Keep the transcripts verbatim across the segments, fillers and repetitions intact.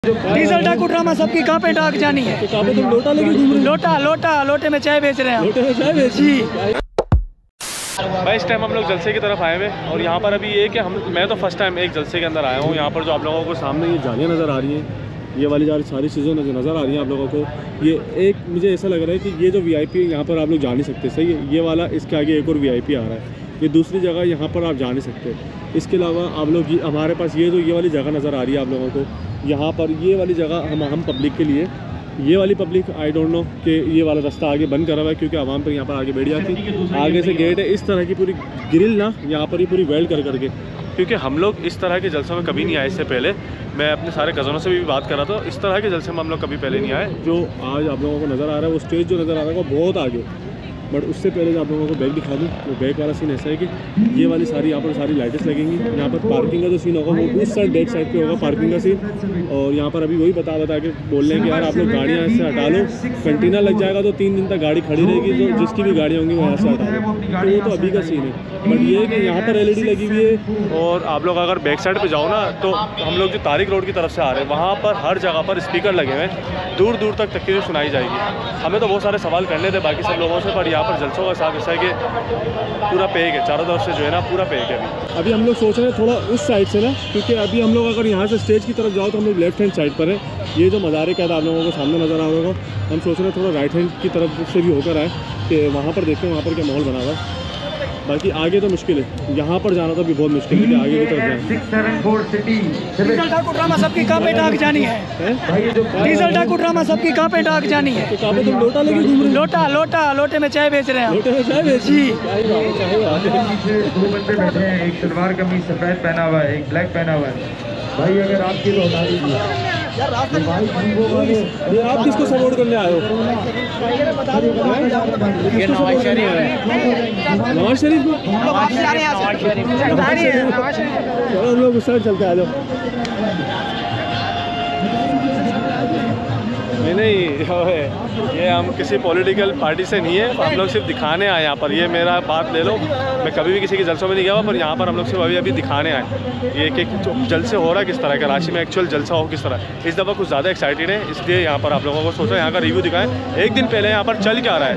Diesel डाकू drama सबकी कहाँ पे डाक जानी है। तो पे तुम लोटा लेके घूम रहे हो? लोटा लोटा लोटे में चाय बेच रहे हैं। लोटे में चाय बेच जी भाई इस टाइम हम लोग जलसे की तरफ आए हुए और यहाँ पर अभी ये कि हम मैं तो फर्स्ट टाइम एक जलसे के अंदर आया हूँ। यहाँ पर जो आप लोगों को सामने ये जालियाँ नज़र आ रही हैं, ये वाली सारी चीज़ें नज़र आ रही हैं आप लोगों को। ये एक मुझे ऐसा लग रहा है कि ये जो वीआईपी यहाँ पर आप लोग जा नहीं सकते, सही है। ये वाला इसके आगे एक और वीआईपी आ रहा है, ये दूसरी जगह यहाँ पर आप जा नहीं सकते। इसके अलावा आप लोग हमारे पास ये जो ये वाली जगह नज़र आ रही है आप लोगों को, यहाँ पर ये वाली जगह हम हम पब्लिक के लिए, ये वाली पब्लिक आई डोंट नो कि ये वाला रास्ता आगे बंद करा हुआ है क्योंकि आवाम पर यहाँ पर आगे बैठ जाती। आगे से गेट है, इस तरह की पूरी ग्रिल ना यहाँ पर ही पूरी वेल्ड कर करके, क्योंकि हम लोग इस तरह के जलसों में कभी नहीं आए इससे पहले। मैं अपने सारे कज़नों से भी बात कर रहा था, इस तरह के जलसे में हम लोग कभी पहले नहीं आए। जो आज आप लोगों को नज़र आ रहा है वो स्टेज जो नज़र आ रहा है वो बहुत आगे, बट उससे पहले आप लोगों को बैग दिखा दूँ। तो बैग वाला सीन ऐसा है कि ये वाली सारी यहाँ पर सारी लाइट्स लगेंगी। यहाँ पर पार्किंग का जो सीन होगा वो उस साइड बैक साइड पे होगा पार्किंग का सीन। और यहाँ पर अभी वही बता बता के बोल रहे हैं कि यार आप लोग गाड़ियाँ इससे हटा लो, कंटेनर लग जाएगा तो तीन दिन तक गाड़ी खड़ी रहेगी, जो जिसकी भी गाड़ियाँ होंगी वो यहाँ से हटा लो। तो वो तो अभी का सीन है, बट ये है कि यहाँ पर एल ई डी लगी हुई है। और आप लोग अगर बैक साइड पर जाओ ना तो हम लोग जो तारिक रोड की तरफ से आ रहे हैं वहाँ पर हर जगह पर स्पीकर लगे हुए हैं, दूर दूर तक तकरीर सुनाई जाएगी। हमें तो बहुत सारे सवाल करने थे बाकी सब लोगों से, पर यहाँ पर जलसों का साथ ऐसा है कि पूरा पेक है, चारों तरफ से जो है ना पूरा पेक है। अभी अभी हम लोग सोच रहे हैं थोड़ा उस साइड से ना, क्योंकि अभी हम लोग अगर यहाँ से स्टेज की तरफ जाओ तो हम लोग लेफ्ट हैंड साइड पर है। ये जो मज़ारे का आप लोगों को सामने नज़र आ रहा होगा, हम सोच रहे हैं थोड़ा राइट हैंड की तरफ से भी होकर आए कि वहाँ पर देखते हैं वहाँ पर क्या माहौल बना हुआ है। बाकी आगे तो मुश्किल है, यहाँ पर जाना तो भी बहुत मुश्किल है कि आगे की तरफ जाए। डीजल डाकू ड्रामा सबकी कहाँ पे डाक जानी है। डीजल डाकू ड्रामा सबकी कहाँ पे डाक जानी है। तो पे तुम लोटा लेके घूम रहे हो? लोटा लोटा लोटे में चाय बेच रहे हैं। लोटे में चाय बेच जी दो बंदे बैठे हैं, एक सलवार कमीज सफेद पहना हुआ है, एक ब्लैक पहना हुआ है। भाई अगर आपकी तो हटा दीजिए। ये आप किसको सपोर्ट करने आए हो? ये नवाज शरीफ है। नवाज शरीफ को चलो हम लोग उस साइड चलते आ जाओ। नहीं नहीं ये हम किसी पॉलिटिकल पार्टी से नहीं है, हम लोग सिर्फ दिखाने आए यहाँ पर। ये मेरा बात ले लो, मैं कभी भी किसी के जलसों में नहीं गया हुआ, पर यहाँ पर हम लोग सिर्फ अभी अभी दिखाने आए ये कि जलसे हो रहा है किस तरह का, रांची में एक्चुअल जलसा हो किस तरह। इस दफ़ा कुछ ज़्यादा एक्साइटेड है, इसलिए यहाँ पर आप लोगों को सोचा यहाँ का रिव्यू दिखाएं। एक दिन पहले यहाँ पर चल क्या रहा है।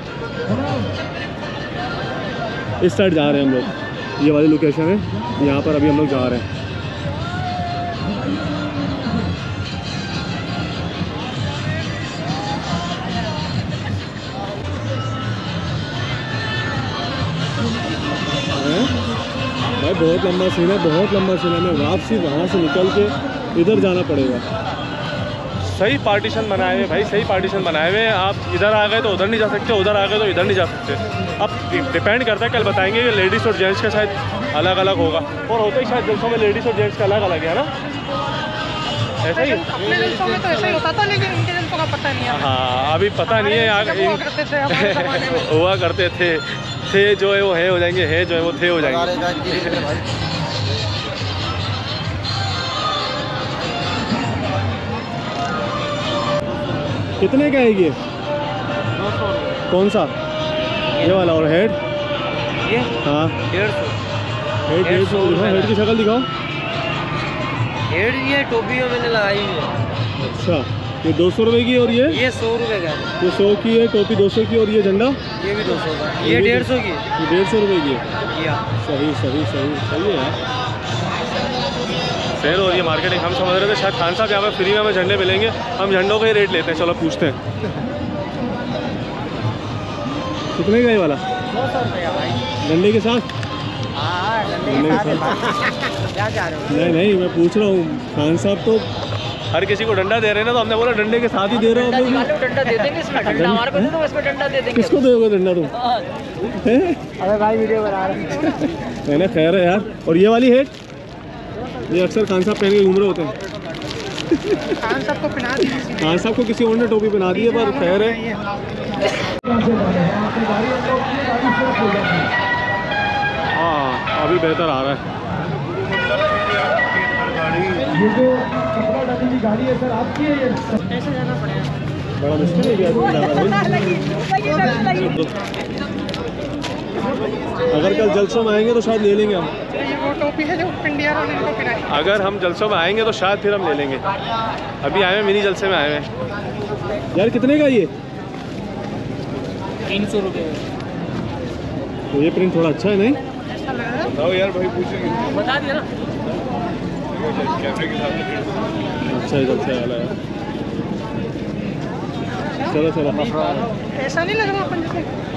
इस साइड जा रहे हैं हम लोग, ये वाली लोकेशन है, यहाँ पर अभी हम लोग जा रहे हैं। भाई बहुत लंबा सीन है, बहुत लंबा सीन है। हमें वापसी वहाँ से निकल के इधर जाना पड़ेगा। सही पार्टीशन बनाए हुए भाई, सही पार्टीशन बनाए हुए। आप इधर आ गए तो उधर नहीं जा सकते, उधर आ गए तो इधर नहीं जा सकते। अब डिपेंड करता है, कल बताएंगे कि लेडीज़ और जेंट्स का शायद अलग अलग होगा, और होता ही शायद जलसों में लेडीज़ और जेंट्स का अलग अलग है ना, ऐसा ही। अपने जलसों में तो ऐसा ही होता था, लेकिन इनके जलसों का पता नहीं है। हाँ अभी पता नहीं है यार, हुआ करते थे थे जो है वो है हो जाएंगे, है जो है वो थे हो जाएंगे। कितने का है ये? कौन सा? ये वाला। और हेड? ये हाँ डेढ़ सौ। हेड डेढ़ सौ दिखाओ, हेड की शक्ल दिखाओ। हेड ये टोपियों मैंने लगाई हुई है। अच्छा, ये दो सौ रुपये की, और ये ये सौ रुपये का है। ये सौ की है, टोपी दो सौ की, और ये झंडा ये भी दो सौ का, ये डेढ़ सौ की। ये डेढ़ सौ रुपये की है। या सही सही सही सही है यार। सेल हो रही है मार्केटिंग। हम समझ रहे थे शायद खान साहब यहाँ पे फ्री में हमें झंडे मिलेंगे, हम झंडों का ही रेट लेते हैं। चलो पूछते हैं कितने का ये वाला? दो सौ रुपये भाई, डंडे के साथ? हाँ डंडे के साथ। क्या जा रहे हो? नहीं नहीं, मैं पूछ रहा हूँ, खान साहब तो हर किसी को डंडा दे रहे हैं ना, तो हमने बोला डंडे के साथ ही दे रहे हो। हम लोग डंडा दे देंगे इसमें, डंडा हमारे को दे दो, इसमें डंडा दे देंगे। किसको दोगे डंडा तुम? अरे भाई वीडियो बना रहे हैं। मैंने खैर है यार। और ये वाली हेड, ये अक्सर खान साहब पहन के घूम रहे होते हैं। खान साहब को पहना दी, खान साहब को किसी और ने टोपी पहना दी है, पर खैर है। हाँ अभी बेहतर आ रहा है। ये जो कपड़ा डालने की गाड़ी है सर आपकी है? ये ऐसे जाना पड़ेगा, बड़ा मुश्किल है क्या? अगर कल जलसों में आएंगे तो शायद ले लेंगे हम। ये वो टोपी है जो इंडिया वाले को पहनाई। अगर हम जलसों में आएंगे तो शायद फिर हम ले लेंगे। अभी आए हैं मिनी जलसे में आए हैं। यार कितने का ये? तीन सौ रुपये तो ये प्रिंट थोड़ा अच्छा है नहीं? ऐसा लग रहा है। बताओ यार भाई, पूछेंगे बता दिया ना। कैमरे के साथ। अच्छा है, अच्छा वाला है। चलो चलो। ऐसा नहीं लग रहा अपन जैसे।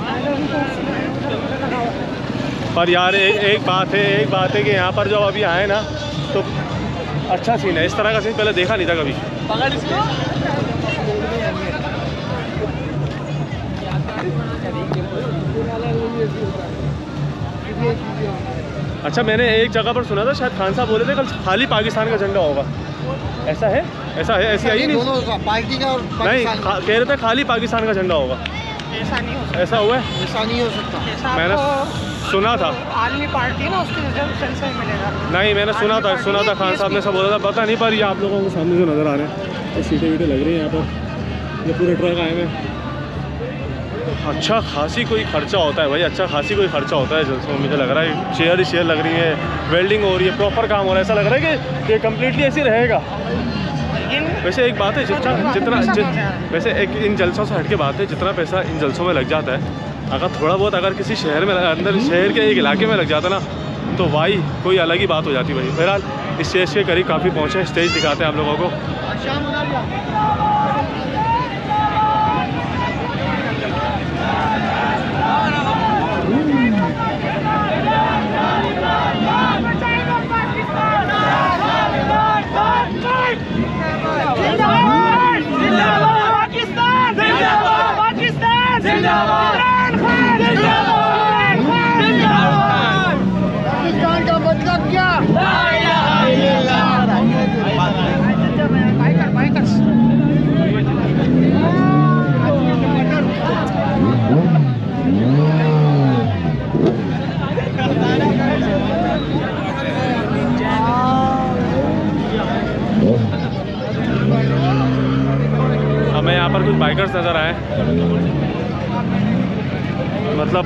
पर यार एक, एक बात है एक बात है कि यहाँ पर जब अभी आए ना तो अच्छा सीन है। इस तरह का सीन पहले देखा नहीं था कभी। पकड़ इसको। अच्छा, मैंने एक जगह पर सुना था, शायद खान साहब बोले थे कल खाली पाकिस्तान का झंडा होगा। ऐसा है? ऐसा है? ऐसी आई नहीं? पार्टी का और नहीं, कह रहे थे खाली पाकिस्तान का झंडा होगा। ऐसा नहीं हो सकता। ऐसा हुआ है? ऐसा नहीं हो सकता। मैंने सुना था। आर्मी पार्टी है ना, उसके रिजल्ट सेंसर मिलेगा। नहीं, मैंने सुना था सुना था खान साहब ने सब बोला था। पता नहीं, पर ये आप लोगों को सामने जो नज़र आ रहे हैं ये सीटें वीटें लग रही हैं यहाँ पर। ये पूरे ट्रक आए हैं। अच्छा खासी कोई खर्चा होता है भाई, अच्छा खासी कोई खर्चा होता है जलसों में। मुझे लग रहा है चेयर ही चेयर लग रही है, वेल्डिंग हो रही है, प्रॉपर काम हो रहा है। ऐसा लग रहा है कि ये कम्प्लीटली ऐसे रहेगा। वैसे एक बात है, जितना जितना जि, वैसे एक इन जलसों से हट के बात है, जितना पैसा इन जलसों में लग जाता है, अगर थोड़ा बहुत अगर किसी शहर में अंदर शहर के एक इलाके में लग जाता ना तो भाई कोई अलग ही बात हो जाती भाई। बहरहाल इस स्टेज के करीब काफ़ी पहुँचे, स्टेज दिखाते हैं आप लोगों को। पाकिस्तान का मतलब क्या? हमें यहाँ पर कुछ बाइकर्स नज़र आए, मतलब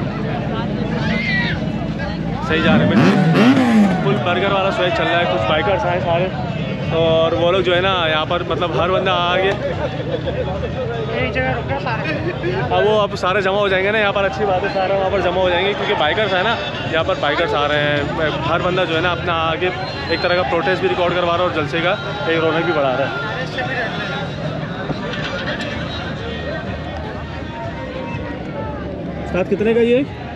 सही जा रहे हैं। फुल बर्गर वाला स्वेच चल रहा है। कुछ बाइकर्स आए सारे, और वो लोग जो है ना यहाँ पर मतलब हर बंदा आगे एक जगह रुक गए सारे। अब वो अब सारे जमा हो जाएंगे ना यहाँ पर। अच्छी बात है, सारे वहाँ पर जमा हो जाएंगे क्योंकि बाइकर्स है ना यहाँ पर। बाइकर्स आ रहे हैं, हर बंदा जो है ना अपना आगे एक तरह का प्रोटेस्ट भी रिकॉर्ड करवा रहा है और जलसे का एक रौनक भी बढ़ा रहा है। साथ कितने का ये?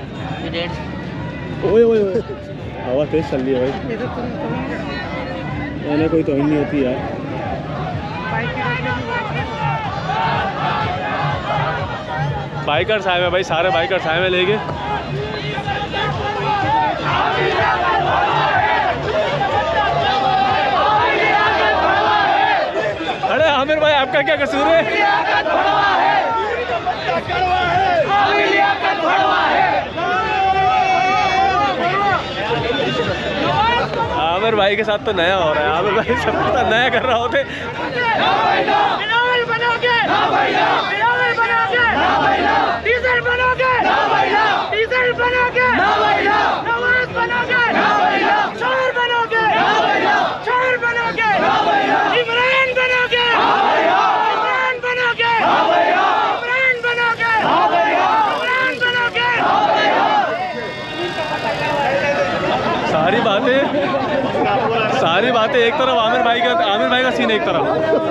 ओए ओए ओए, हवा तेज चल रही है भाई। मैंने कोई तो नहीं होती यार। बाइकर्स आए हुए भाई, सारे बाइकर्स आए हुए लेके। अरे आमिर भाई, आपका क्या कसूर है? आमिर भाई के साथ तो नया हो रहा है। आमिर भाई सब कुछ नया कर रहा होते। डीजल बनोगे, डीजल बनोगे, नवाज बनोगे, चोर बनोगे, चोर बनोगे, इमरान बनोगे, इमरान बनोगे, इमरान बनोगे, इमरान बनोगे। सारी बातें सारी बातें एक तरफ, आमिर भाई का आमिर भाई का सीन एक तरफ।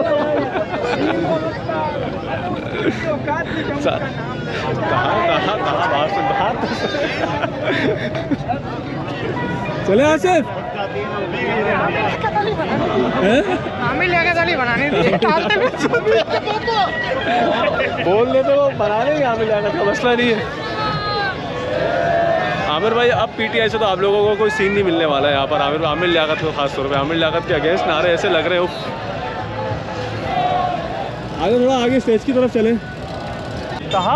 कहाँ कहाँ कहाँ बात सुन बात चले आसिफ आमिर लेके चली बनानी थी, डालते भी बोल ले तो बना लेंगे। आमिर लियाकत का मसला नहीं है। आमिर भाई अब पीटीआई से तो आप लोगों को कोई सीन नहीं मिलने वाला है यहाँ पर। आमिर आमिर लियाकत को खास तौर पे आमिर लियाकत के अगेंस्ट नारे ऐसे लग रहे हो। आगे थोड़ा आगे स्टेज की तरफ चलें। कहाँ?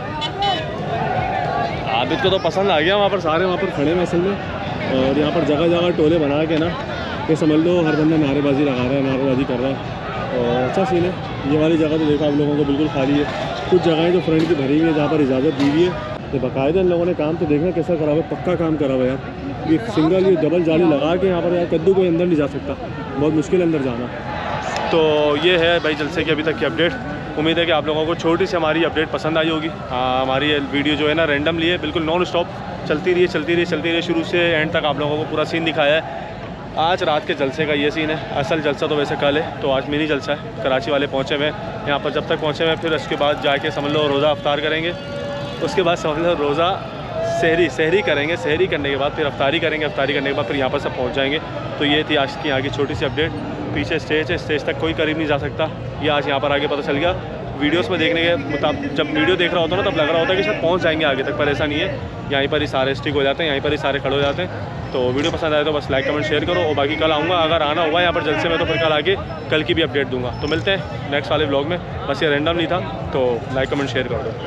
आबिद को तो पसंद आ गया। वहाँ पर सारे वहाँ पर खड़े हैं असल में, और यहाँ पर जगह जगह टोले बना के ना ये समझ लो हर बंदा नारेबाजी लगा रहा है, नारेबाजी कर रहा है। और अच्छा सीन है। ये वाली जगह तो देखो आप लोगों को बिल्कुल खाली है। कुछ जगहें जो फ्रंट की भरी हुई है जहाँ पर इजाज़त दी हुई है। तो बाकायदा इन लोगों ने काम तो देखना कैसा करा हुआ है, पक्का काम करा हुआ है यार। ये सिंगल ये डबल जाली लगा के यहाँ पर यार कद्दू कोई अंदर नहीं जा सकता, बहुत मुश्किल है अंदर जाना। तो ये है भाई जलसे की अभी तक की अपडेट। उम्मीद है कि आप लोगों को छोटी सी हमारी अपडेट पसंद आई होगी। हाँ, हमारी ये वीडियो जो है ना रैंडमली है, बिल्कुल नॉन स्टॉप चलती रही चलती रही चलती रही शुरू से एंड तक आप लोगों को पूरा सीन दिखाया है। आज रात के जलसे का ये सीन है। असल जलसा तो वैसे कल है, तो आज मिनी जलसा है। कराची वाले पहुँचे हुए यहाँ पर, जब तक पहुँचे हुए फिर उसके बाद जाके समझ लो रोज़ा अफ्तार करेंगे। उसके बाद समझ लो रोज़ा सहरी सहरी करेंगे, सहरी करने के बाद फिर अफ्तारी करेंगे, अफ्तारी करने के बाद फिर यहाँ पर सब पहुँच जाएंगे। तो ये थी आज की यहाँ की छोटी सी अपडेट। पीछे स्टेज है, स्टेज तक कोई करीब नहीं जा सकता, ये आज यहाँ पर आगे पता चल गया। वीडियोस में देखने के मुताबिक जब वीडियो देख रहा होता है ना तब लग रहा होता है कि शायद पहुँच जाएंगे आगे तक, पर ऐसा नहीं है। यहीं पर ही सारे स्टिक हो जाते हैं, यहीं पर ही सारे खड़े हो जाते हैं। तो वीडियो पसंद आए तो बस लाइक कमेंट शेयर करो, और बाकी कल आऊँगा, अगर आना हुआ यहाँ पर जलसे में तो फिर कल आके कल की भी अपडेट दूँगा। तो मिलते हैं नेक्स्ट वाले ब्लॉग में। बस ये रैंडम नहीं था, तो लाइक कमेंट शेयर कर दो।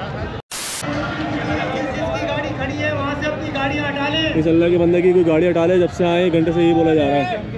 इस अल्लाह के बंदे की कोई गाड़ी हटा ले, जब से आए घंटे से यही बोला जा रहा है।